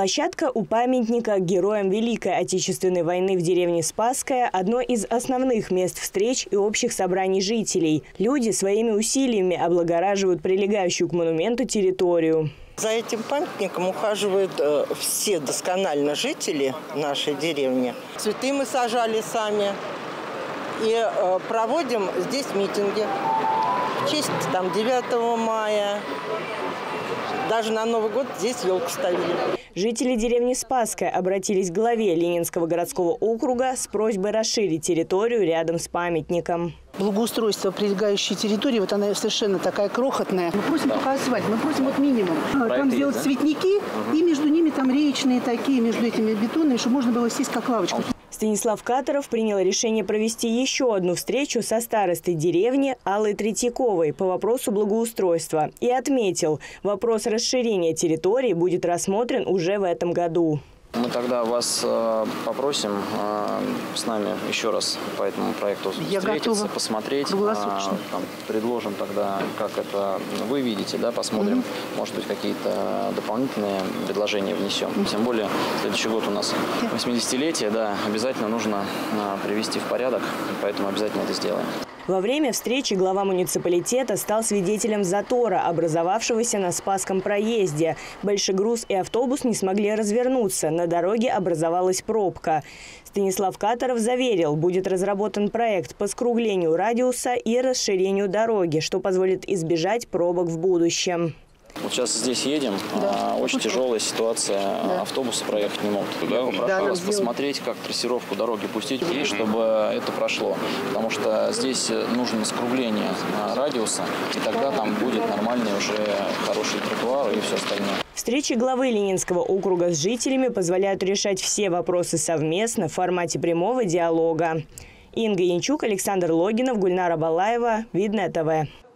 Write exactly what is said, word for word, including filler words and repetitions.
Площадка у памятника героям Великой Отечественной войны в деревне Спасская – одно из основных мест встреч и общих собраний жителей. Люди своими усилиями облагораживают прилегающую к монументу территорию. За этим памятником ухаживают э, все досконально жители нашей деревни. Цветы мы сажали сами и э, проводим здесь митинги. В честь там, девятого мая. Даже на Новый год здесь елку ставили. Жители деревни Спасская обратились к главе Ленинского городского округа с просьбой расширить территорию рядом с памятником. Благоустройство прилегающей территории, вот она совершенно такая крохотная. Мы просим только асфальт, мы просим вот минимум. Проект там сделать есть, да? Цветники, угу. И между ними там речные такие, между этими бетонными, чтобы можно было сесть как лавочку. Станислав Катаров принял решение провести еще одну встречу со старостой деревни Аллой Третьяковой по вопросу благоустройства и отметил, вопрос расширения территории будет рассмотрен уже в этом году. Мы тогда вас э, попросим э, с нами еще раз по этому проекту Я встретиться, посмотреть. Э, там, предложим тогда, как это вы видите, да, посмотрим. Mm-hmm. Может быть, какие-то дополнительные предложения внесем. Mm-hmm. Тем более, следующий год у нас восьмидесятилетие, да, обязательно нужно э, привести в порядок, поэтому обязательно это сделаем. Во время встречи глава муниципалитета стал свидетелем затора, образовавшегося на Спасском проезде. Большегруз и автобус не смогли развернуться. На дороге образовалась пробка. Станислав Катаров заверил, будет разработан проект по скруглению радиуса и расширению дороги, что позволит избежать пробок в будущем. Вот сейчас здесь едем, да. Очень тяжелая ситуация, да. Автобусы проехать не могут. Я прошу да, вас посмотреть, как трассировку дороги пустить, и чтобы это прошло. Потому что здесь нужно скругление радиуса, и тогда там будет нормальный уже хороший тротуар и все остальное. Встречи главы Ленинского округа с жителями позволяют решать все вопросы совместно в формате прямого диалога. Инга Янчук, Александр Логинов, Гульнара Балаева, Видное ТВ.